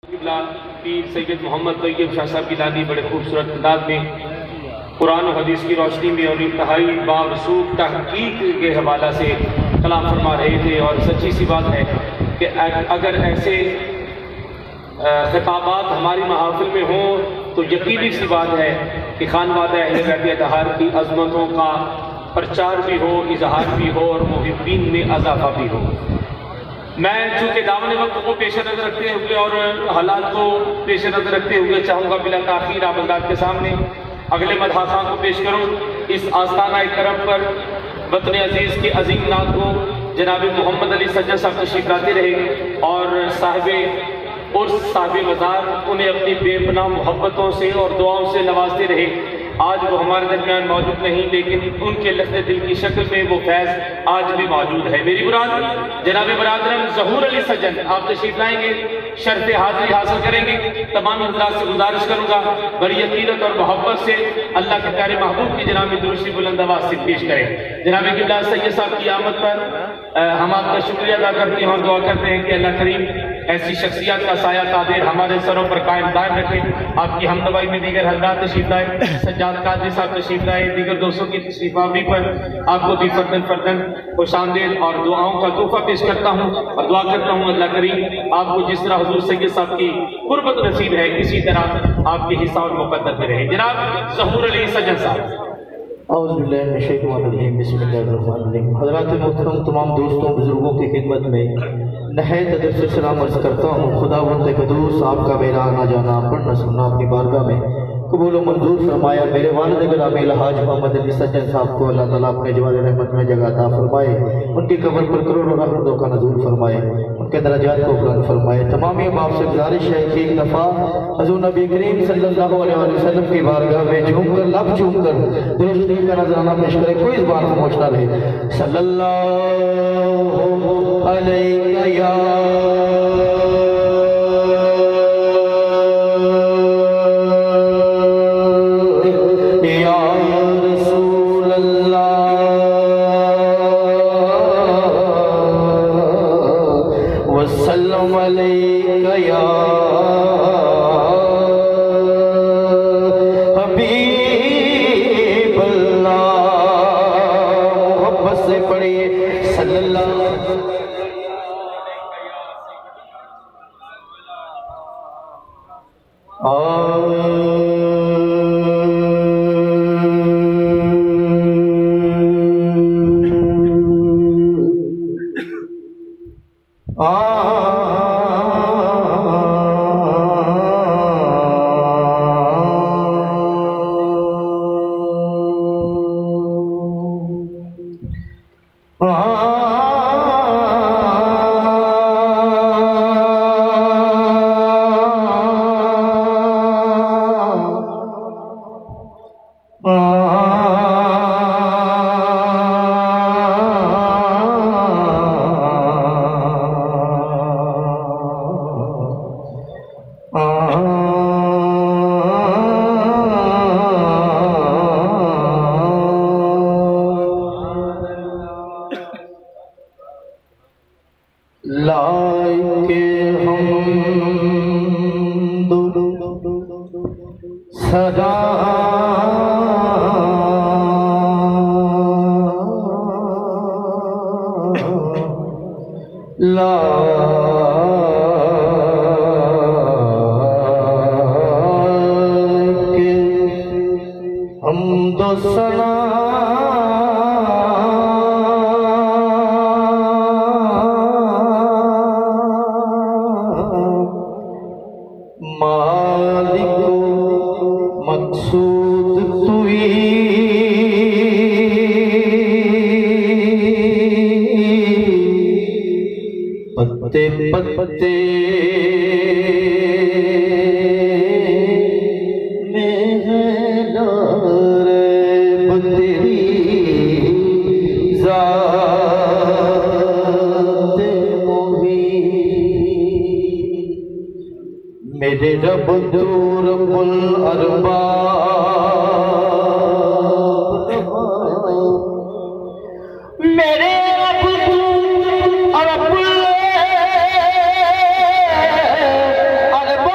पीर सैयद मोहम्मद तैयब शाह साहब की दादी बड़े खूबसूरत अंदाज में कुरान और हदीस की रोशनी में और इंतहाई बावसूख तहकीक के हवाला से कलाम फरमा रहे थे। और सच्ची सी बात है कि अगर ऐसे खिताबात हमारी महाफिल में हों तो यकीनी सी बात है कि खानवादा अहले बैत अतहार की अजमतों का प्रचार भी हो, इजहार भी हो और मुहिब्बीन में अजाफा भी हो। मैं चूँकि दामन वक्त को पेश नज़र रखते हुए और हालात को पेश नज़र रखते हुए चाहूँगा बिला ताख़ीर आप हज़रात के सामने अगले मदहासा को पेश करूँ। इस आस्ताना करम पर वतन अजीज़ के अजीम नात को जनाब मोहम्मद अली सज्जद साहब तशरीफ लाते रहे और साहिब उर्स साहिब मज़ार उन्हें अपनी बेपनाह मोहब्बतों से और दुआओं से नवाजते रहे। आज वो हमारे दरमियान मौजूद नहीं, लेकिन उनके लफ्ज़ दिल की शक्ल में वो फैज़ आज भी मौजूद है। मेरी मुराद जनाब बरादरम ज़हूर अली सज्जद आप तशरीफ लाएंगे, शर्फ़ हाज़िरी हासिल करेंगे। तमाम हज़रात से गुजारिश करूँगा बड़ी यकीनत और मोहब्बत से अल्लाह के प्यारे महबूब की जनाब दुरूशी बुलंद आवाज़ से पेश करें। जनाब क़िबला सैयद साहब की आमद पर हम आपका शुक्रिया अदा करते हैं और दुआ करते हैं कि अल्लाह करीम ऐसी शख्सियत का साया कादिर हमारे सरों पर कायम दायम रखे। आपकी हमदवाई में दीगर हज़रात तशरीफ लाए, सज्जाद कादरी साहब तशरीफ लाए, दीगर दोस्तों की तशरीफ आवरी पर आपको भी फर्दन फर्दन खुशामदीद और दुआओं का तोहफा पेश करता हूँ और दुआ करता हूँ अल्लाह करीम आपको जिस तरह हुजूर सैयद साहब की कुर्बत नसीब है इसी तरह आपके हिस्सा और मुक़द्दर में रहे। जनाब ज़हूर अली सज्जद साहब। हज़रात मोहतरम तमाम दोस्तों बुजुर्गों की खिदमत में नहायत अदब से सलाम अर्ज़ करता हूँ। खुदावंद क़ुद्दूस आपका मेरा आना जाना पढ़ना सुनना अपनी बारगाह में कबूल व मंजूर फरमाया। मेरे वालिद गिरामी अलहाज मोहम्मद अली सज्जद साहब को अल्लाह ताला अपने जवाल रहमत में जगह अता फरमाए, उनकी कब्र पर करोड़ों रहमतों का नज़ूल फरमाए, उनके दर्जात को बुलंद फरमाए। तमाम बाप से गुजारिश है कि एक दफ़ा हज़ूर नबी करीम सल्लल्लाहु अलैहि वसल्लम की बारगाह में झूमकर लब झूमकर दुरूद का नजराना पेश करे। कोई ज़बान खामोश ना रहे। सल्लल्लाहु अलैहि या मेरे रब तू रब्बुल अरबाब, मेरे रब तू रब्बुल अरबाब,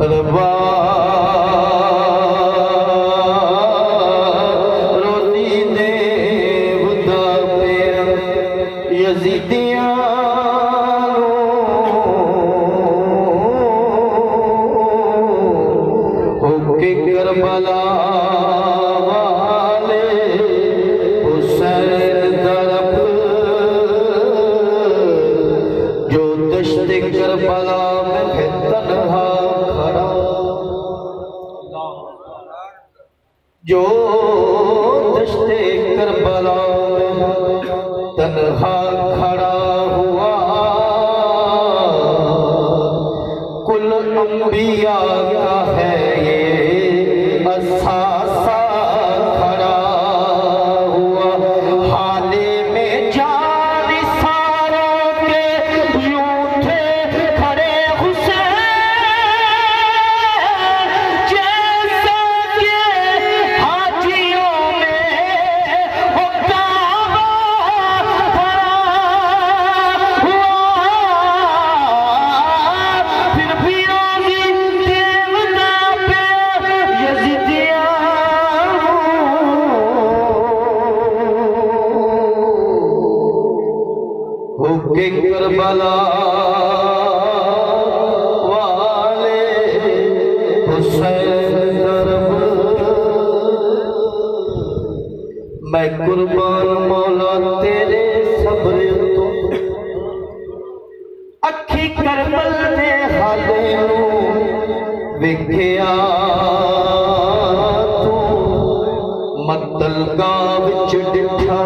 रोजी दे बुदा पे यजीदियां होके करबला वाले हुसैन तरफ जो दश्ते करबला में है तन्हा खड़ा, जो दश्ते करबला में तन्हा खड़ा हुआ, कुल अंबिया का है ये असासा खड़ा हुआ। हाले में जानी सारों के यूं थे खड़े हुसैन, जैसा कि हाजियों में हो काबा खड़ा हुआ। फिर भी रोजी देवता पे यजीदियां होके करबला वाले हुसैन तरफ मैं कुर्बान मौला तेरे सब्र तो अखी करबल दे हाले वेखिया तू मतल गा विच डिठा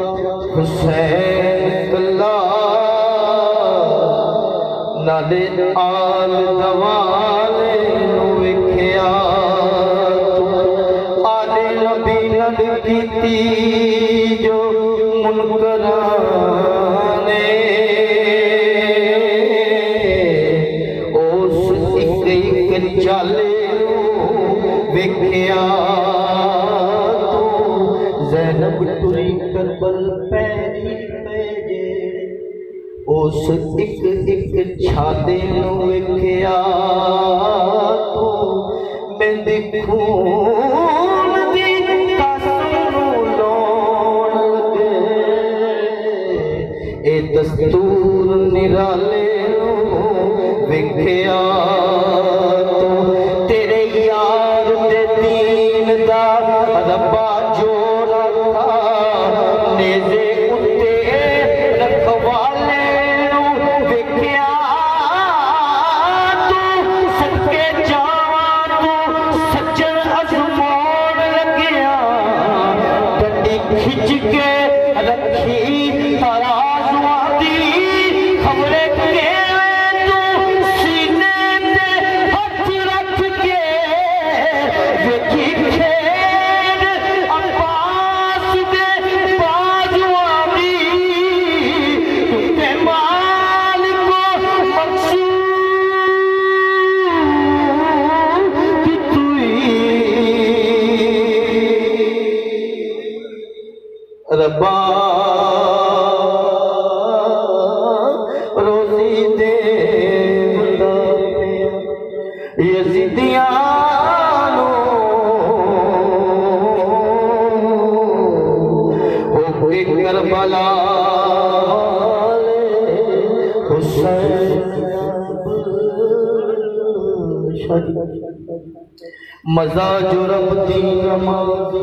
हुसैन कला, नाले आल दवाले वेखिया तू आले नबी नद कीती जो मुनकरां ने, उस एक चाले वेखिया तू ज़ैनब टुरी करबल पैरी पे, उस एक छाते वेखिया तू मेंदी खून दी कसम लौण लगे, ए दस्तूर निराले वेखिया तू तेरे यार दे दीन दा रब्बा जो रखा नेज़े उत्ते रखवाले वेखिया तू सदके जावा तू सज्जन अज़मौन लगिया, डंडी खिंच के रखी तराजुआ दी खबरे के तू सीने ते हथ रख के वेखी खेल अब्बास दे बाजुआ दी, तुते माल को मकसूद कि तुई रब्बा रोजी दे यजीदियां होके करबला हुसैन मजा जो रब दी नमाज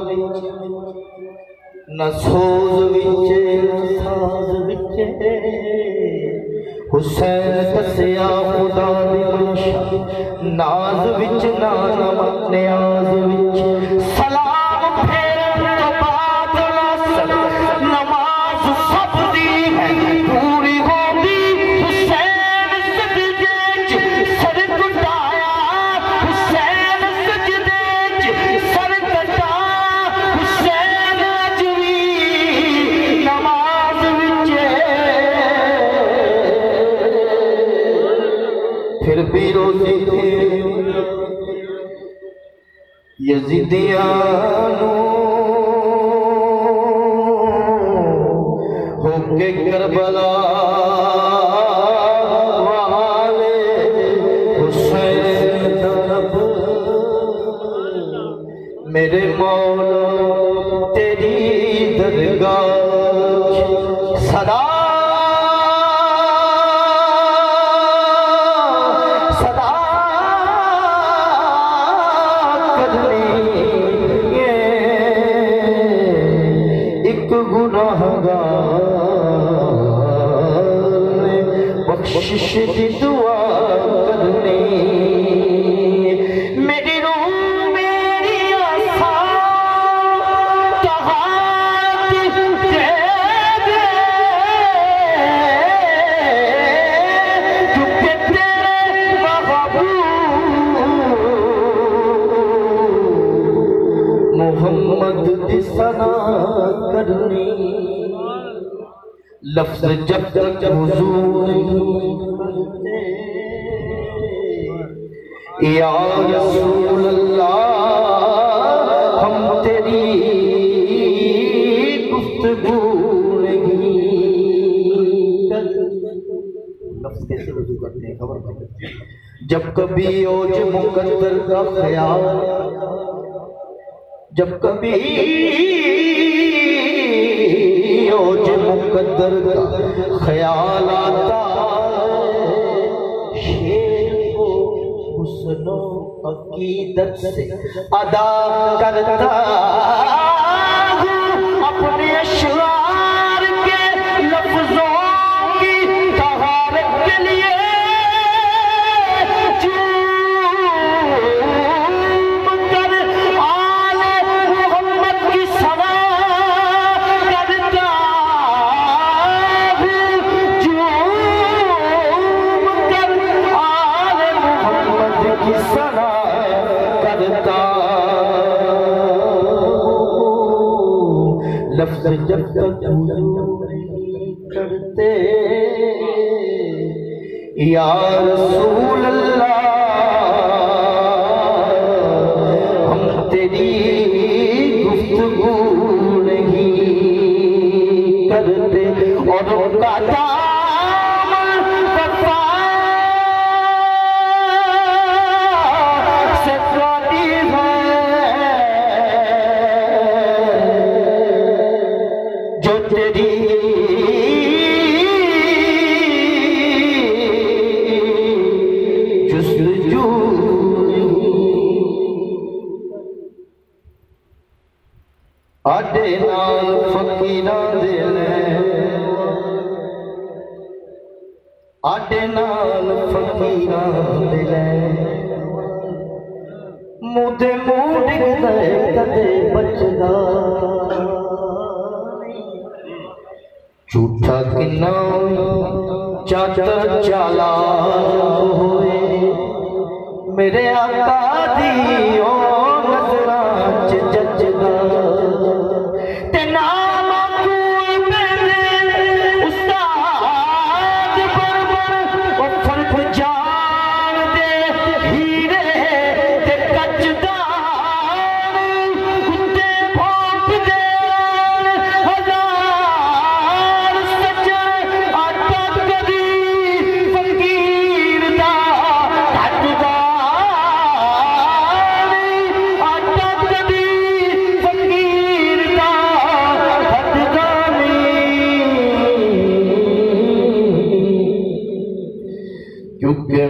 न सोज विच न साज विच, हुसैन दसिया खुदा दी मंशा नाज विच ना न्याज विच। सलाम फेरन तो बाद नमाज सब दी पूरी होंदी, हुसैन सजदे च सर कटाया, हुसैन सजदे च सर कटा, हुसैन अजवी नमाज विच। फिर भी रोजी थे यजीदियां होके करबला वाले हुसैन बख्शिश दी दुआ करनी मेरी रूह मेरी आसा तहात दे दे चुपके तेरे महबूब मोहम्मद दी सना करनी लफ्ज़ जब तक हुजूर या रसूल अल्लाह हम तेरी गुफ्तगू नहीं लफ्ज़ कैसे वजू करते हैं खबर नहीं। जब कभी ओज मुकद्दर का ख्याल जब कभी ओज मुकद्दर का ख्याल आता शेर को हुस्नो अकीदत से अदा करता अपने अशरार के लफ्जों की तहारत के लिए लफ्ज़ जब तक करते या रसूल अल्लाह हम तेरी गुफ्तगू नहीं करते और उनका आडे नाल फकीरा दिले आडे नाल फकीरा दिले मुझे मुंह डिगदा कदे बचदा झूठा किन्ना चाचा चाला होए मेरे आका दी ओ नजरां च जचदा क्योंकि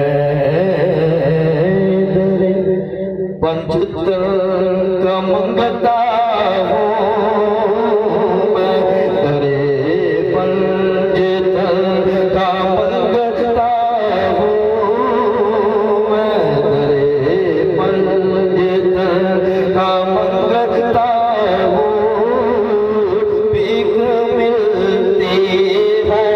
मैं पंचतन का मंगता हूँ मैं तेरे पंचतन का मंगता हूँ मैं तेरे पंचतन का मंगता हूँ भीख मिलती है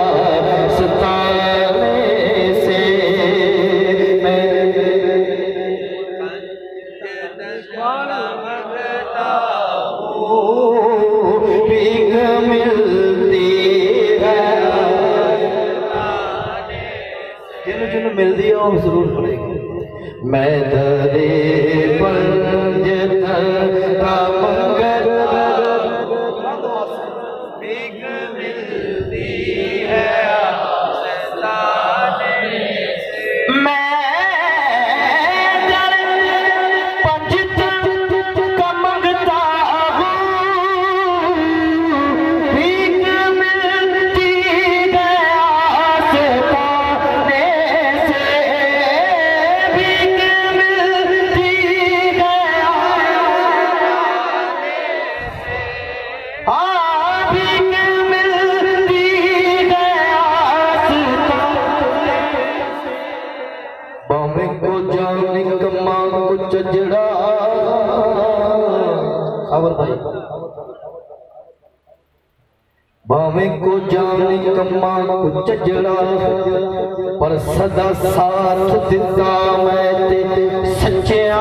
मिलती है वो जरूर पड़ेगी मैं दरे पंजतन का मंगता भीख मिलती है मैं दरे पंजतन का मंगता हूँ भीख मिलती है Happy बावे को जाने कमा को चजड़ा खबर भाई बावे को जाने कमा को चजड़ा पर सदा साथ दिता मैं ते सच्चिया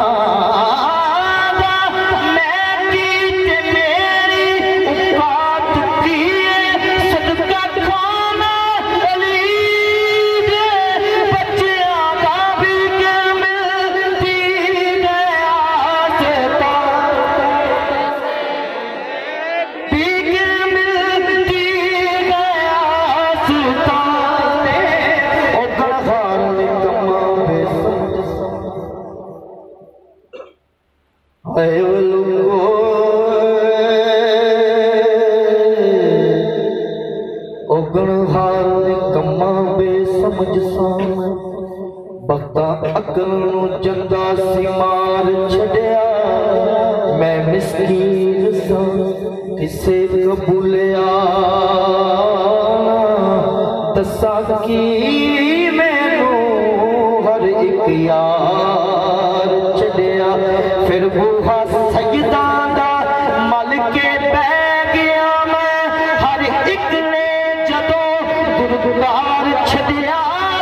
बख्ता अकल जंदा सी मार छड़िया मैं मिस्कीन सा किसे कबूलिया दसा की मैनू हर एक यार छड़िया फिर बूहा सजदा दा मल के बह गया मैं हर एक ने जदों दुर्गार छड़िया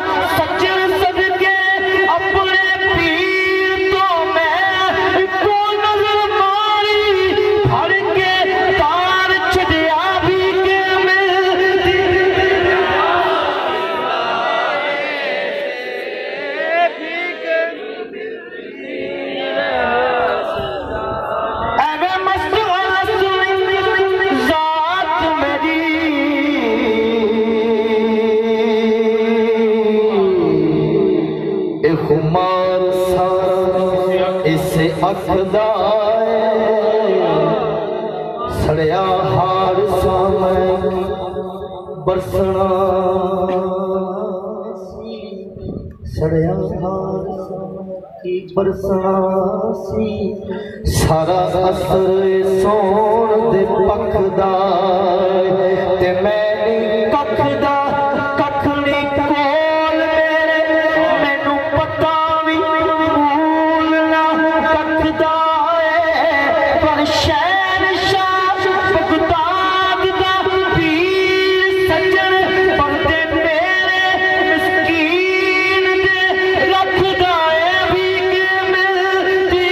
सड़िया हार सामय बरसना सड़िया हार की बरसना सारा असर सोन दे पखदा ते मैनी कखदा कखनी कोल मेरे मैनू पता भी भूलना कखदा पर शहनशाह बगदाद दा पीर सज्जन बंदे मेरे मिस्कीन दे रखदा भी के मिलती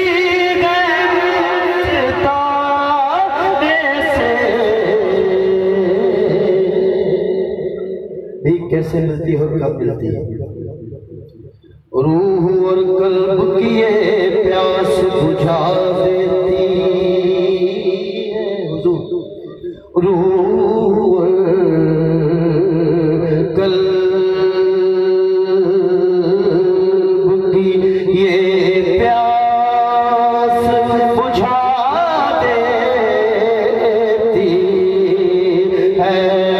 गए तारे से भी कैसे मिलती हो कब मिलती है रूह और कल्ब की ये प्यास बुझा देती है रूह कल्ब की ये प्यास बुझा देती है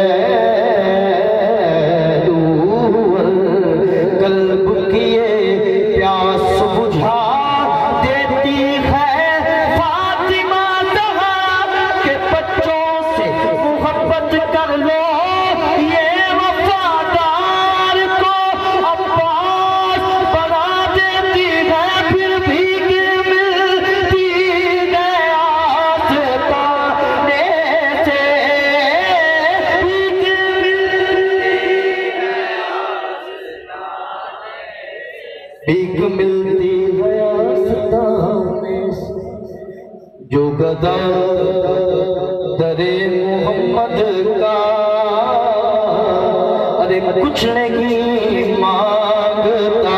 भीख मिलती है आस्ताने से जो गदा दरे मोहम्मद का अरे कुछ नहीं मांगता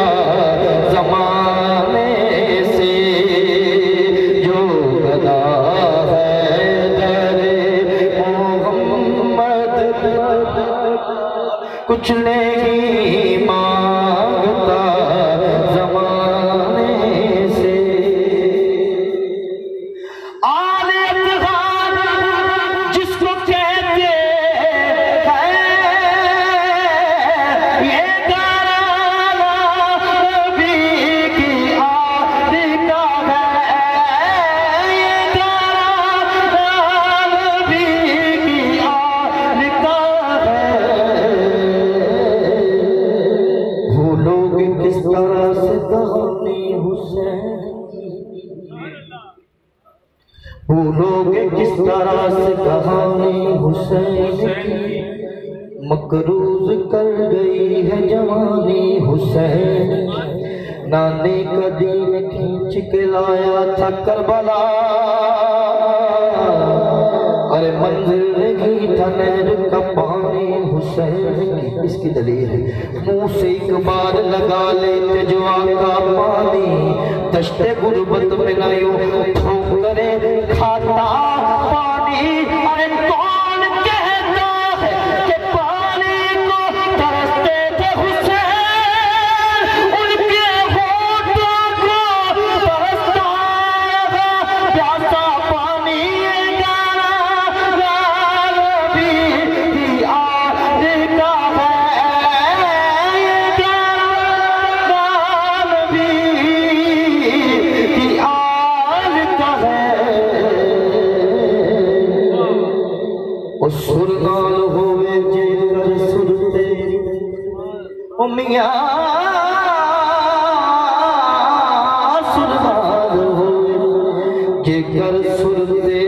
जमाने से जो गदा है दरे मोहम्मद कुछ नहीं मांगता भूलोगे किस तरह से कहानी हुसैन की, मकरूज कर गई है जवानी हुसैन। नाने का दीन खींच के लाया था करबला, अरे मंजिल नहीं था नहर का पानी हुसैन की। इसकी दलील है, मुंह से एक बार लगा लेते जो आका पानी, दश्ते गुर्बत में न यूं ठोकरे खाता पानी। अरे कौन कहता है कि पानी को तरसते थे हुसैन, उनके होठों को तरसता था प्यासा पानी। सुरगान होवे जेकर सुरते ओ मियां, सुरगान होवे जेकर सुरते,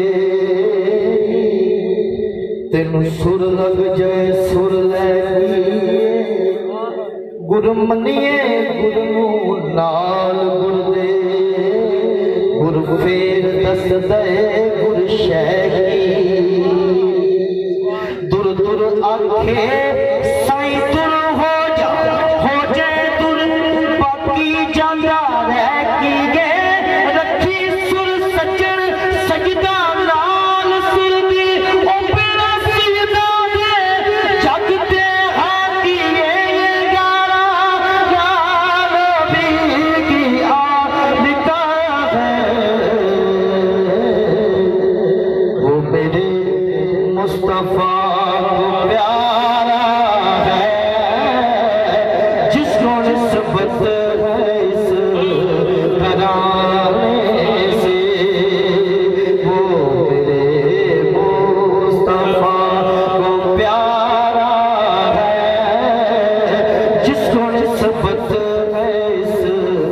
तेनू सुर लग जाए सुर लैगी। गुरमनिए गुरनू नाल गुरदे, गुर फेर दस दे गुर शैगी। आखे साईं तुर हो जाए तुर, बाकी जांदा रह की गे। रखी सुर सजन सजदा नाल सिर दी, ओ बेड़ा सीधा दे जग दे हाकी। यारा यार भी की आलिका है, वो मेरे मुस्तफा प्यारा है, जिसको निस्बत है इस घराने से। वो मेरे मुस्तफा को प्यारा है, जिसको निस्बत है इस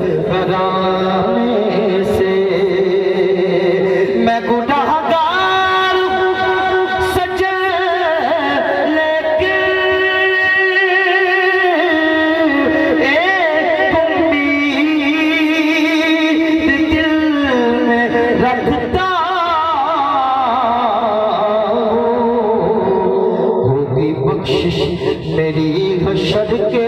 घराने से। मैं गुनाहगार मेरी हशर के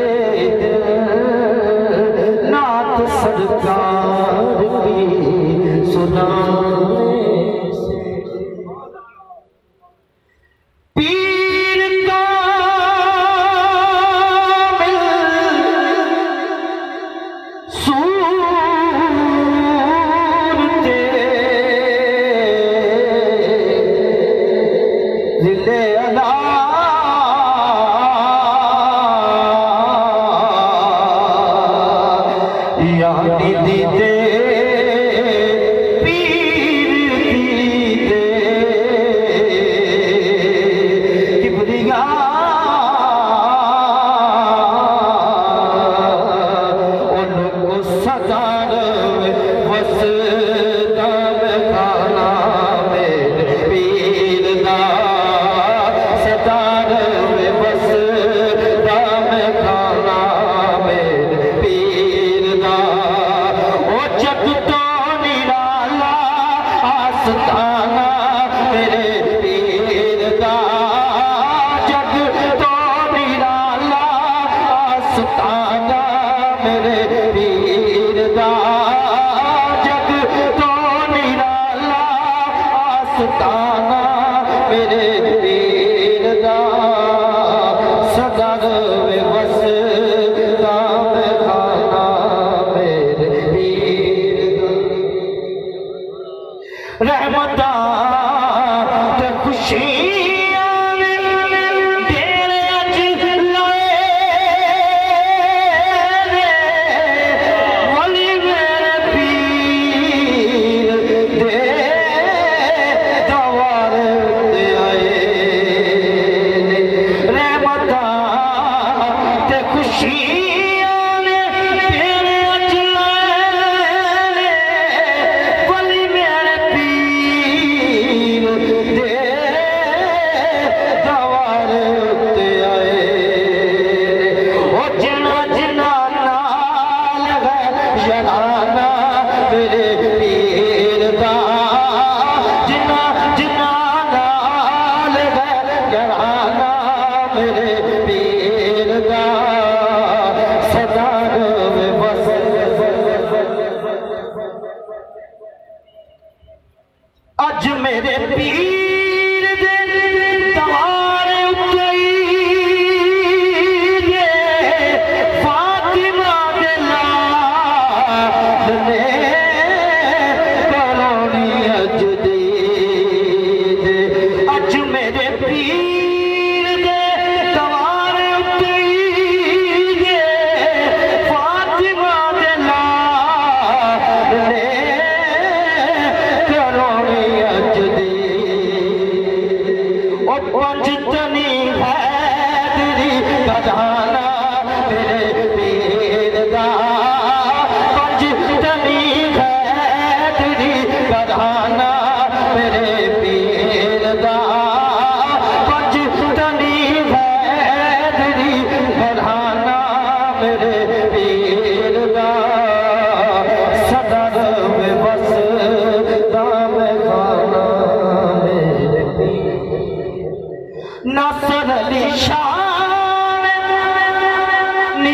नात सरकार की सुनाने से। पीर का सूरते दिले अला दीदे पीर दीदे किबरिया उनको सदार बस दम खाना मेरे पीर दा, सदार बस दम खाना मेरे पीर दा। जग तो निराला आस्ताना मेरे पीर दा, जग तो निराला आस्ताना मेरे पीर दा, जग तो निराला आस्ताना मेरे पीर दा। सदर में बस दाम खाना मेरे रहमता ते खुशियां तेरे अज लाए,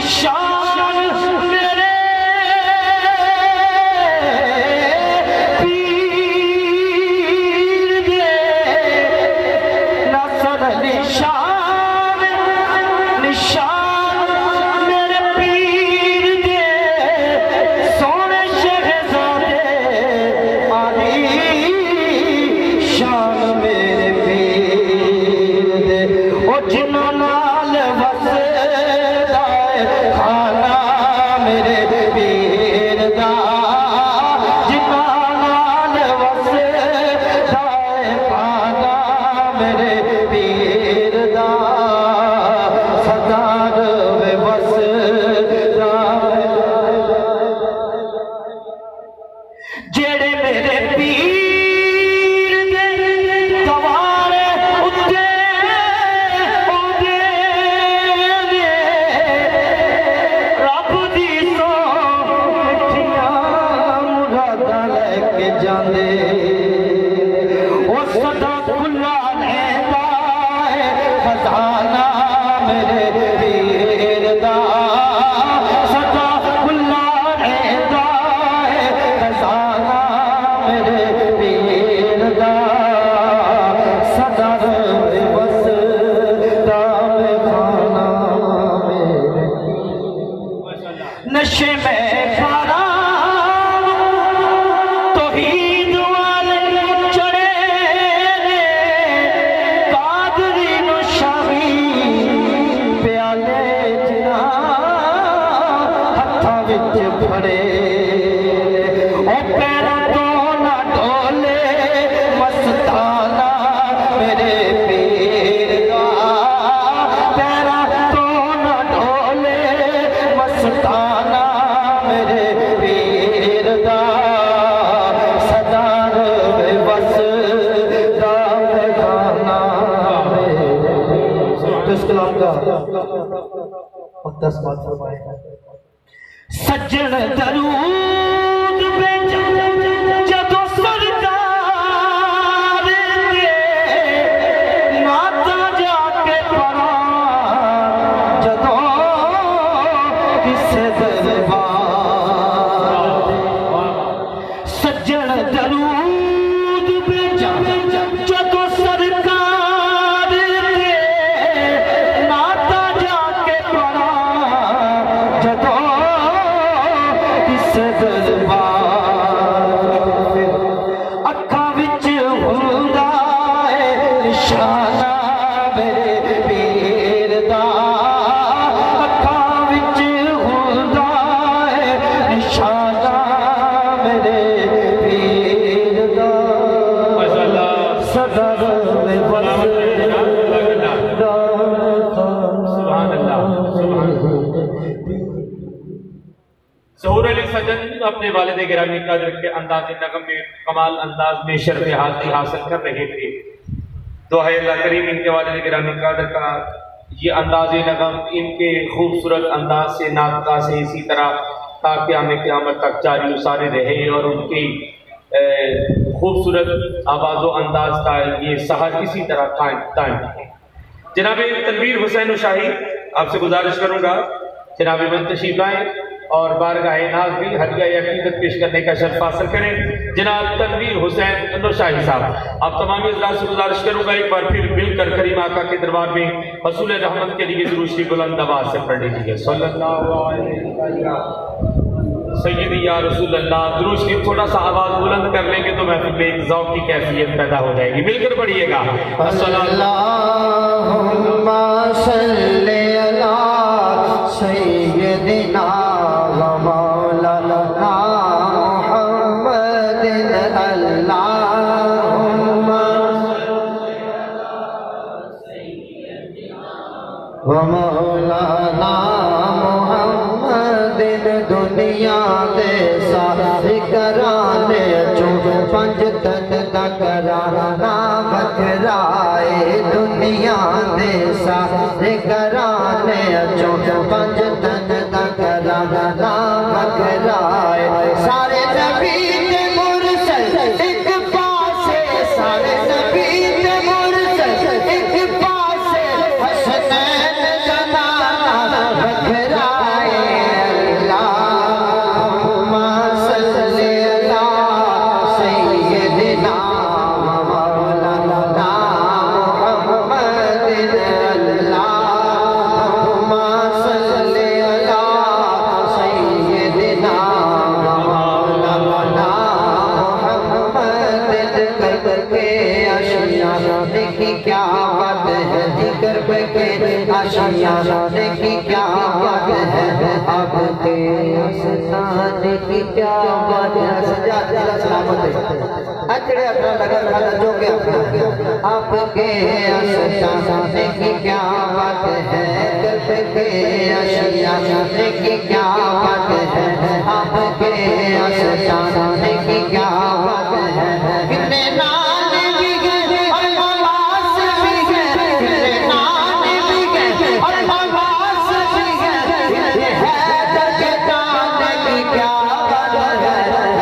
निशान मेरे पीर दे नसर निशान निशान मेरे पीर दे सोने शहजादे आली शान मेरे पीर दे ओ जिन्ना नाल वसदा खाना मेरे पीर दा जिन्ना नाल वसदा खाना मेरे पीर दा सदा रवे वसदा जेड़े मेरे पीर दे दवारे उत्ते औंदे ने रब दी सौ मिठियां मुरादां लैके जांदे ओ सदा खुला रहंदा है खजाना मेरे पीर दा सदा खुला रहंदा है खजाना मेरे पीर दा सदा रहे वसदा में खाना मेरे नशे में खाना तौहीद वाले चढ़े ने कादरी नु शाही प्याले जिना हत्थां विच फड़े ओ पैरां तो ना डोले मस्ताना मेरे पीर दा पैरां तो ना डोले मस्ताना मेरे पीर दा सदा रहे वसदा में खाना मेरे तो इस कलाम का 10 बात फरमाएगा सज्जन दरूद बेच जदों सरकार दे नाता जाके पढ़ा जदों किसे दरबार सज्जन दरूद बेच जदों सरकार दे नाता जाके पढ़ा जदों किसे दरबार अखा विच हुंदा है निशाना मेरे पीर दा अखा विच हुंदा है निशाना मेरे पीर दा सदा रहे वसदा सुभान अल्लाह ज़हूर अली सजन अपने वालिद गिरामी क़द्र के अंदाज़ नगम में कमाल अंदाज में शर्फ़ हाज़िरी हासिल कर रहे थे। दुआ अल्लाह करीम इनके वालिद गिरामी क़द्र का ये अंदाज़ नगम इनके खूबसूरत अंदाज से नातका से इसी तरह ता क़यामत तक जारी उसारे रहे और उनकी खूबसूरत आवाज़ व अंदाज का ये सहर इसी तरह कायम है। जनाब तनवीर हुसैन शाही आपसे गुजारिश करूँगा जनाब मन तशरीफ लाएँ और बारगाह नाज भी हदिया अकीदत पेश करने का शर्फ हासिल करें। जनाब तनवीर हुसैन शाही साहब आप तमाम हज़रात से गुजारिश करूँगा एक बार फिर मिलकर करीम आका के दरबार में रसूल रहमत के लिए दुरूद शरीफ बुलंद आवाज़ से पढ़ लीजिए सल्लल्लाहु अलैहि वसल्लम सैयदी या रसूल अल्लाह। दुरूद शरीफ थोड़ा सा आवाज़ बुलंद कर लेंगे तो महफिल में एक ज़ौक़ की कैफियत पैदा हो जाएगी। मिलकर पढ़िएगा अल्लाहुम्मा सल्ली अला सय्यदिना व मौलाना मुहम्मदिन अल्लाहुम्मा व मौलाना मुहम्मदिन दुनिया दे सारे कराने चो पंज तन दा कराना बखराए दुनिया दे सारे कराने चो पंज तन दा कराना बखराए सारे नबी ते मुरसल एक पासे सारे नबी ते मुरसल एक पासे हसनैन जनाना बखराए आस्ताने की क्या बात है, आपके आस्ताने की क्या बात है। सजा सलामत अचड़े अपना लगन खाना जो के आपके आस्ताने की क्या बात है, आपके आस्ताने की क्या बात है, आपके आस्ताने की क्या बात है। कितने नाम भी गए और नवाज भी गए, कितने नाम भी गए और नवाज भी गए, ये है दर्द जाने की क्या बात है।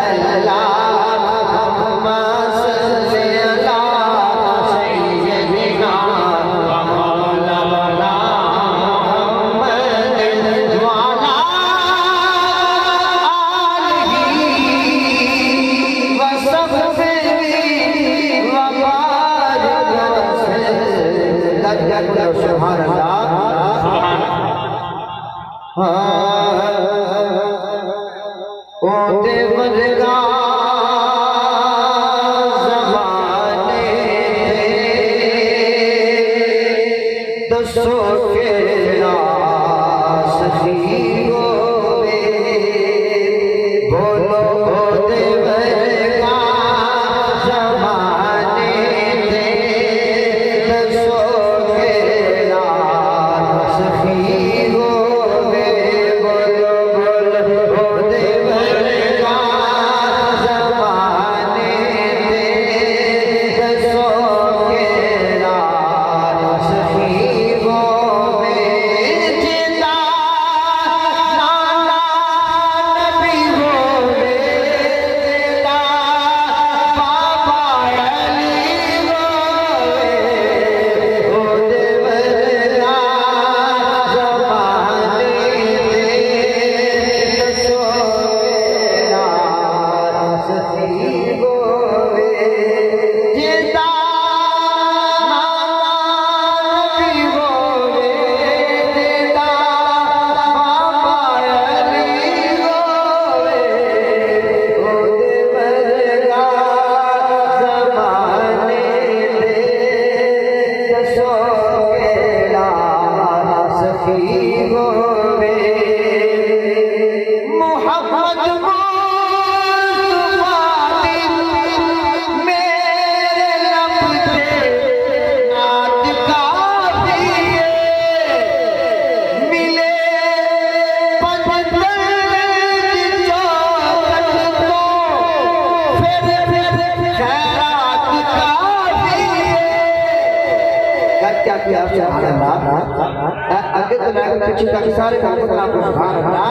आगे तो मैं पीछे तक सारे काम को आपको सुभान अल्लाह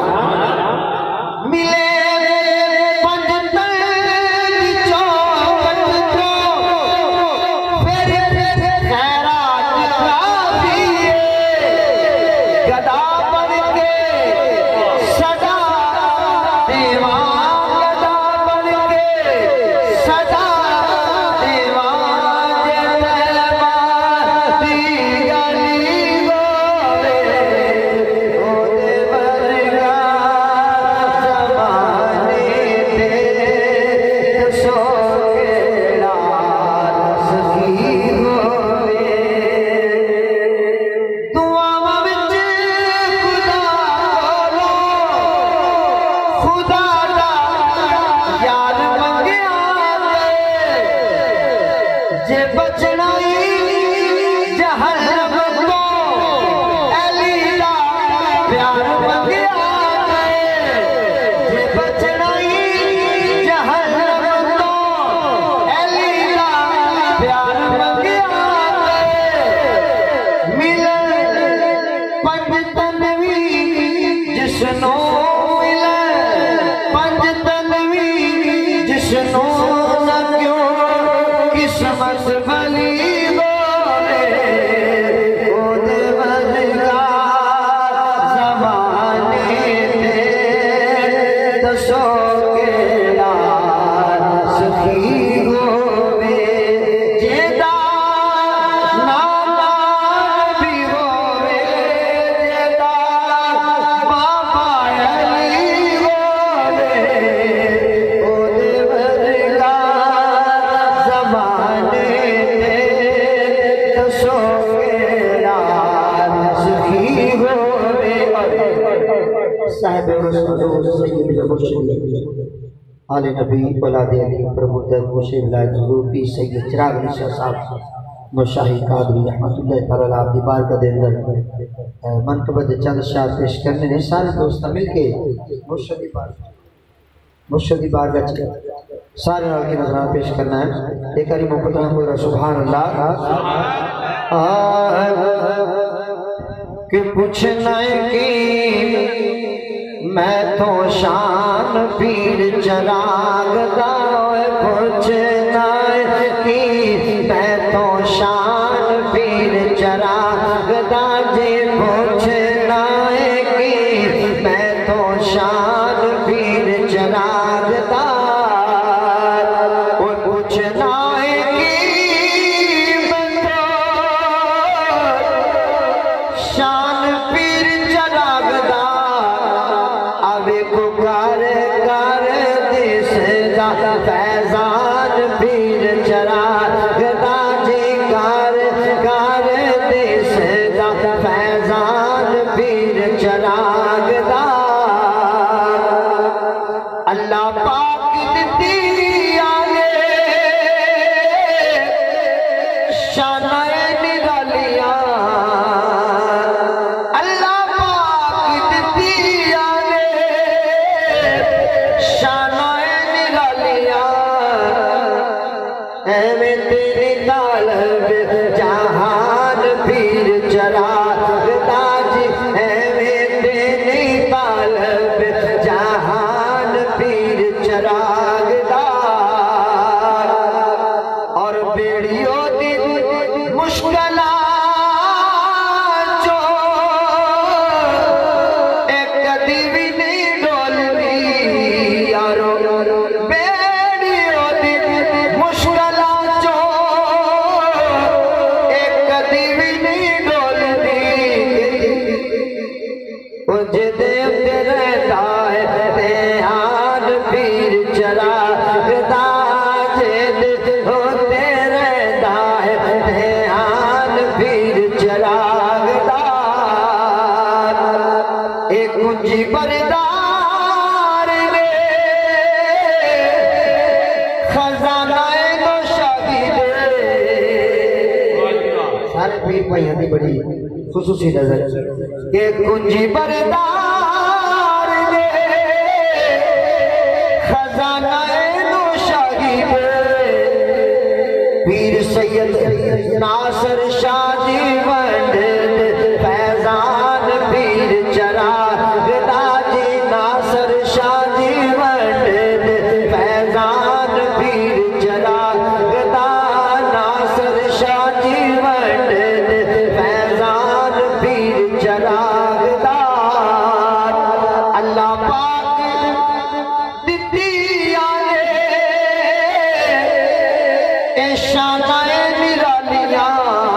मिले साहिब आले नबी औलादे अली प्रमुदर मुर्शिद विलायत रूपी सैयद चिराग अली शाह साहब मुशाही कादरी रहमतुल्लाह तआला आपकी बारगाह दे अंदर मनकबत चंद शाह पेश करने ने सारे दोस्त मिलके मुर्शिदी बारगाह सारे नाल के नजराना पेश करना है। एक बारी मोहब्बत बोल सुभान अल्लाह कि पूछना कि मैं तो शान पीर चराग दा पूछना कि मैं तो शान पीर चराग दा जे पूछना कि मैं तो शान पीर चराग दा पूछना कि मैं तो शान पीर चराग दा आवे को कर दिसदा फैजान पीर चराग दा जी कर दिसदा फैजान पीर चराग दा अल्लाह पाक दिती आले शानाए निरालिया अल्लाह पाक दिती आले शानाए निरालिया एवें तेरी तालब जहान पीर चराग दा जी एवें तेरी तालब जहान पीर चराग दा और बेड़ियों दी मुश्किला जो एक कदी भी नहीं डोलनी यारो बेड़ियों दी मुश्किला जो एक कदी भी नहीं डोलनी मुझे देव रहता है ध्यान पीर चराग दा होते रहता है ध्यान पीर चराग दा एक कुंजी बरदार ने खजाना नो शाहिद सारे पीर भाइयों की बड़ी खुसूसी नजर के कुंजी बरदार ने खजाना नो शाहिद पीर सैयद नासर शाह जी वंड फैजान पीर चराग दा जी नासर शाह जी वंड फैजान पीर चराग दा नासर शाह जी वंड फैजान पीर चराग दा अल्लाह पाक दिती आले शानाए निरालिया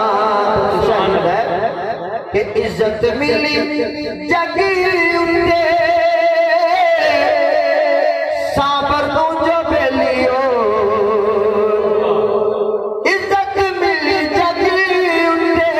कि इज्जत मिली जगी उते साबर तो जो बेलियो इज्जत मिली जगी उते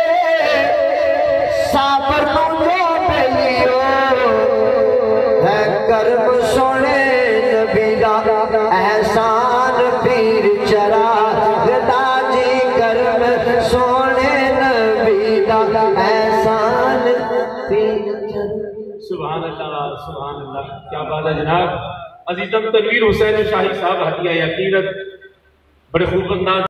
साबर तो जो बेलियो है कर्म सोने नबी दा एहसान पीर चराग दा जी कर्म सोने नबी दा एहसान पीर सुभान अल्लाह, क्या बात है जनाब। अजीजम तनवीर हुसैन शाही साहब हटिया यकीरत बड़े खूब अंदाज